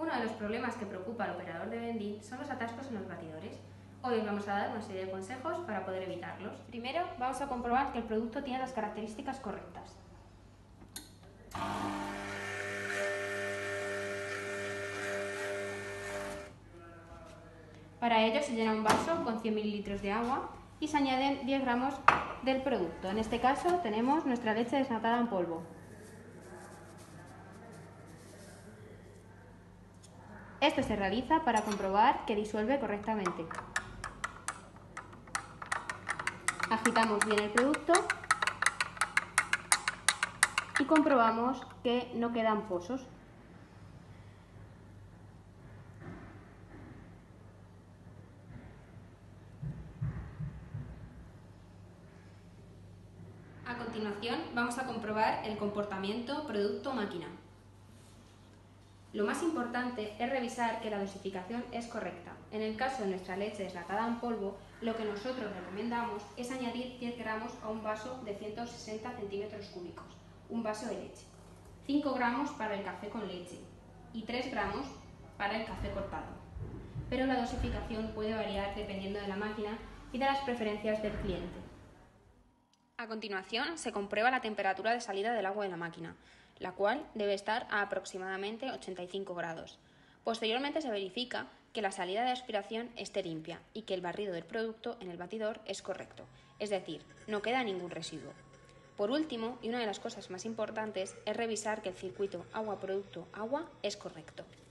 Uno de los problemas que preocupa al operador de vending son los atascos en los batidores. Hoy os vamos a dar una serie de consejos para poder evitarlos. Primero, vamos a comprobar que el producto tiene las características correctas. Para ello se llena un vaso con 100 ml de agua y se añaden 10 gramos del producto. En este caso tenemos nuestra leche desnatada en polvo. Esto se realiza para comprobar que disuelve correctamente. Agitamos bien el producto y comprobamos que no quedan pozos. A continuación vamos a comprobar el comportamiento producto-máquina. Lo más importante es revisar que la dosificación es correcta. En el caso de nuestra leche desnatada en polvo, lo que nosotros recomendamos es añadir 10 gramos a un vaso de 160 centímetros cúbicos, un vaso de leche, 5 gramos para el café con leche y 3 gramos para el café cortado. Pero la dosificación puede variar dependiendo de la máquina y de las preferencias del cliente. A continuación, se comprueba la temperatura de salida del agua de la máquina, la cual debe estar a aproximadamente 85 grados. Posteriormente se verifica que la salida de aspiración esté limpia y que el barrido del producto en el batidor es correcto, es decir, no queda ningún residuo. Por último, y una de las cosas más importantes, es revisar que el circuito agua-producto-agua es correcto.